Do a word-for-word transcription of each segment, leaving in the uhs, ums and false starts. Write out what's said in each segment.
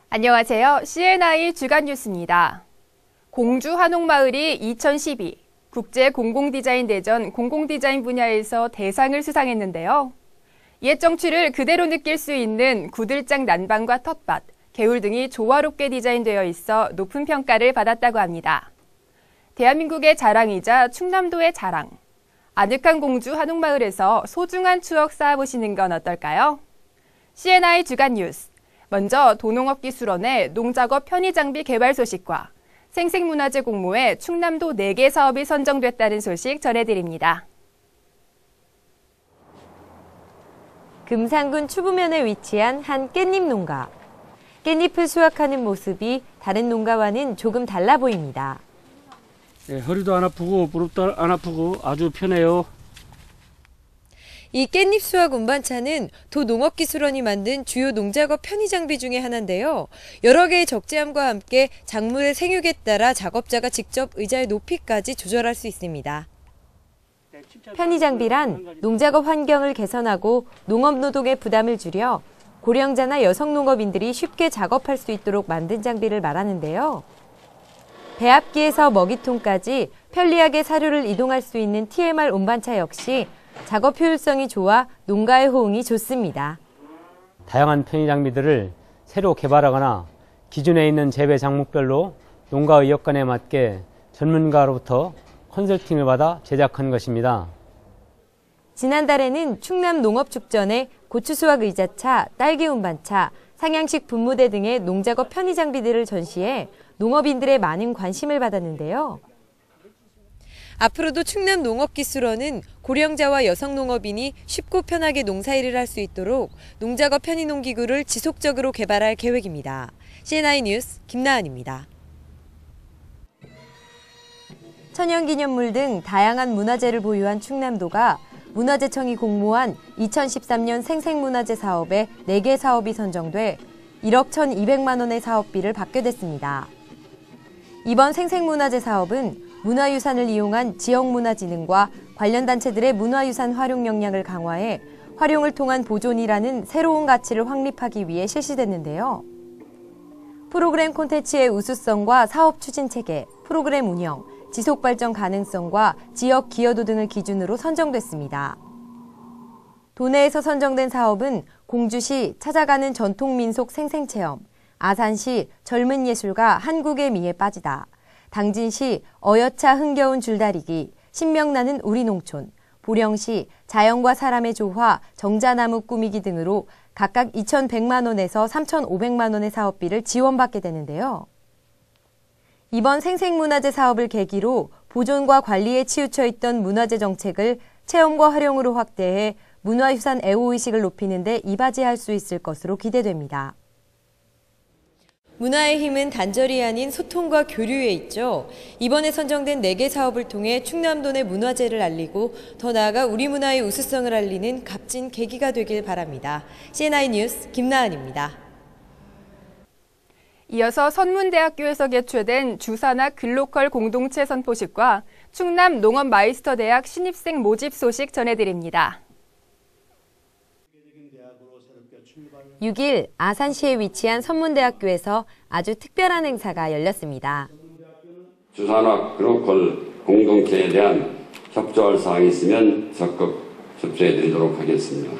안녕하세요. 씨엔아이 주간 뉴스입니다. 공주 한옥마을이 이천십이 국제공공디자인대전 공공디자인 분야에서 대상을 수상했는데요. 옛 정취를 그대로 느낄 수 있는 구들장 난방과 텃밭, 개울 등이 조화롭게 디자인되어 있어 높은 평가를 받았다고 합니다. 대한민국의 자랑이자 충남도의 자랑. 아늑한 공주 한옥마을에서 소중한 추억 쌓아보시는 건 어떨까요? 씨엔아이 주간 뉴스. 먼저 도농업기술원의 농작업 편의장비 개발 소식과 생생문화재 공모에 충남도 네 개 사업이 선정됐다는 소식 전해드립니다. 금산군 추부면에 위치한 한 깻잎 농가. 깻잎을 수확하는 모습이 다른 농가와는 조금 달라 보입니다. 네, 허리도 안 아프고 무릎도 안 아프고 아주 편해요. 이 깻잎 수확 운반차는 도 농업기술원이 만든 주요 농작업 편의장비 중에 하나인데요. 여러 개의 적재함과 함께 작물의 생육에 따라 작업자가 직접 의자의 높이까지 조절할 수 있습니다. 편의장비란 농작업 환경을 개선하고 농업노동의 부담을 줄여 고령자나 여성 농업인들이 쉽게 작업할 수 있도록 만든 장비를 말하는데요. 배합기에서 먹이통까지 편리하게 사료를 이동할 수 있는 티엠알 운반차 역시 작업 효율성이 좋아 농가의 호응이 좋습니다. 다양한 편의 장비들을 새로 개발하거나 기존에 있는 재배 작목별로 농가 여건에 맞게 전문가로부터 컨설팅을 받아 제작한 것입니다. 지난달에는 충남 농업축전에 고추 수확 의자차, 딸기 운반차, 상향식 분무대 등의 농작업 편의 장비들을 전시해 농업인들의 많은 관심을 받았는데요. 앞으로도 충남 농업기술원은 고령자와 여성 농업인이 쉽고 편하게 농사일을 할 수 있도록 농작업 편의 농기구를 지속적으로 개발할 계획입니다. 씨엔아이 뉴스 김나은입니다. 천연기념물 등 다양한 문화재를 보유한 충남도가 문화재청이 공모한 이천십삼 년 생생문화재 사업에 네 개 사업이 선정돼 일억 천이백만 원의 사업비를 받게 됐습니다. 이번 생생문화재 사업은 문화유산을 이용한 지역문화진흥과 관련 단체들의 문화유산 활용 역량을 강화해 활용을 통한 보존이라는 새로운 가치를 확립하기 위해 실시됐는데요. 프로그램 콘텐츠의 우수성과 사업 추진 체계, 프로그램 운영, 지속 발전 가능성과 지역 기여도 등을 기준으로 선정됐습니다. 도내에서 선정된 사업은 공주시 찾아가는 전통민속 생생체험, 아산시 젊은 예술가 한국의 미에 빠지다, 당진시 어여차 흥겨운 줄다리기, 신명나는 우리 농촌, 보령시 자연과 사람의 조화, 정자나무 꾸미기 등으로 각각 이천백만 원에서 삼천오백만 원의 사업비를 지원받게 되는데요. 이번 생생문화재 사업을 계기로 보존과 관리에 치우쳐 있던 문화재 정책을 체험과 활용으로 확대해 문화유산 애호의식을 높이는 데 이바지할 수 있을 것으로 기대됩니다. 문화의 힘은 단절이 아닌 소통과 교류에 있죠. 이번에 선정된 네 개 사업을 통해 충남도 내 문화재를 알리고 더 나아가 우리 문화의 우수성을 알리는 값진 계기가 되길 바랍니다. 씨엔아이 뉴스 김나은입니다. 이어서 선문대학교에서 개최된 주산학 글로컬 공동체 선포식과 충남 농업마이스터대학 신입생 모집 소식 전해드립니다. 육 일 아산시에 위치한 선문대학교에서 아주 특별한 행사가 열렸습니다. 주산학 글로컬 공동체에 대한 협조할 사항이 있으면 적극 협조해 드리도록 하겠습니다.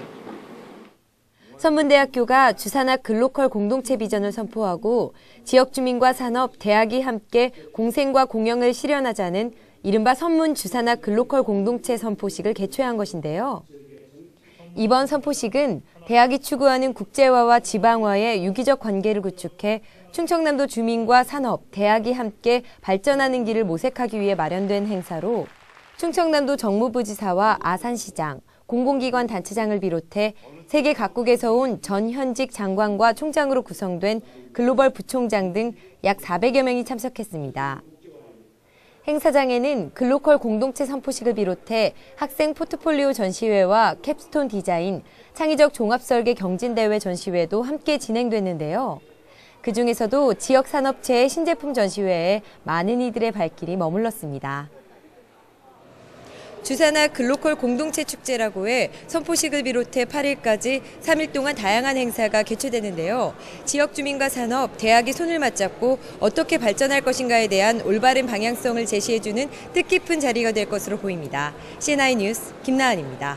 선문대학교가 주산학 글로컬 공동체 비전을 선포하고 지역 주민과 산업, 대학이 함께 공생과 공영을 실현하자는 이른바 선문 주산학 글로컬 공동체 선포식을 개최한 것인데요. 이번 선포식은 대학이 추구하는 국제화와 지방화의 유기적 관계를 구축해 충청남도 주민과 산업, 대학이 함께 발전하는 길을 모색하기 위해 마련된 행사로 충청남도 정무부지사와 아산시장, 공공기관 단체장을 비롯해 세계 각국에서 온 전 현직 장관과 총장으로 구성된 글로벌 부총장 등 약 사백여 명이 참석했습니다. 행사장에는 글로컬 공동체 선포식을 비롯해 학생 포트폴리오 전시회와 캡스톤 디자인, 창의적 종합설계 경진대회 전시회도 함께 진행됐는데요. 그중에서도 지역 산업체의 신제품 전시회에 많은 이들의 발길이 머물렀습니다. 주산화 글로컬 공동체 축제라고 해 선포식을 비롯해 팔 일까지 삼 일 동안 다양한 행사가 개최되는데요. 지역 주민과 산업, 대학이 손을 맞잡고 어떻게 발전할 것인가에 대한 올바른 방향성을 제시해주는 뜻깊은 자리가 될 것으로 보입니다. 씨엔아이 뉴스 김나은입니다.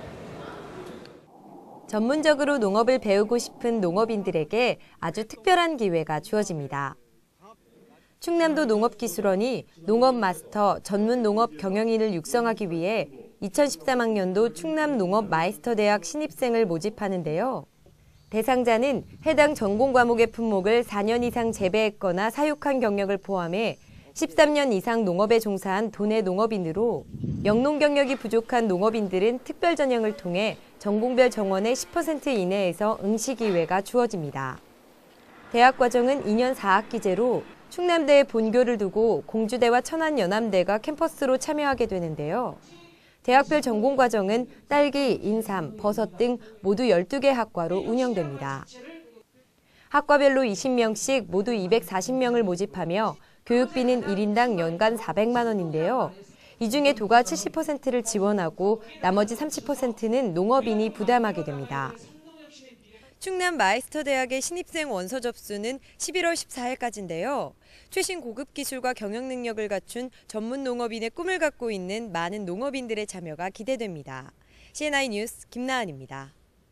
전문적으로 농업을 배우고 싶은 농업인들에게 아주 특별한 기회가 주어집니다. 충남도 농업기술원이 농업마스터 전문 농업 경영인을 육성하기 위해 이천십삼 학년도 충남 농업마이스터대학 신입생을 모집하는데요. 대상자는 해당 전공 과목의 품목을 사 년 이상 재배했거나 사육한 경력을 포함해 십삼 년 이상 농업에 종사한 도내 농업인으로 영농 경력이 부족한 농업인들은 특별 전형을 통해 전공별 정원의 십 퍼센트 이내에서 응시 기회가 주어집니다. 대학 과정은 이 년 사 학기제로 충남대에 본교를 두고 공주대와 천안연암대가 캠퍼스로 참여하게 되는데요. 대학별 전공 과정은 딸기, 인삼, 버섯 등 모두 열두 개 학과로 운영됩니다. 학과별로 이십 명씩 모두 이백사십 명을 모집하며 교육비는 일 인당 연간 사백만 원인데요. 이 중에 도가 칠십 퍼센트를 지원하고 나머지 삼십 퍼센트는 농업인이 부담하게 됩니다. 충남 마이스터대학의 신입생 원서 접수는 십일월 십사일까지인데요. 최신 고급 기술과 경영 능력을 갖춘 전문 농업인의 꿈을 갖고 있는 많은 농업인들의 참여가 기대됩니다. 씨엔아이 뉴스 김나은입니다.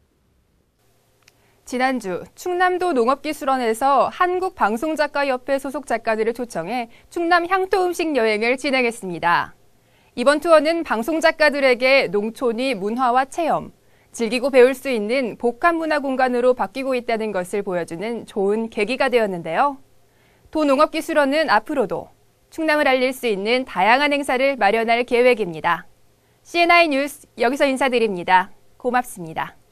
지난주 충남도 농업기술원에서 한국방송작가협회 소속 작가들을 초청해 충남 향토음식 여행을 진행했습니다. 이번 투어는 방송작가들에게 농촌이 문화와 체험, 즐기고 배울 수 있는 복합 문화 공간으로 바뀌고 있다는 것을 보여주는 좋은 계기가 되었는데요. 도농업기술원은 앞으로도 충남을 알릴 수 있는 다양한 행사를 마련할 계획입니다. 씨엔아이 뉴스 여기서 인사드립니다. 고맙습니다.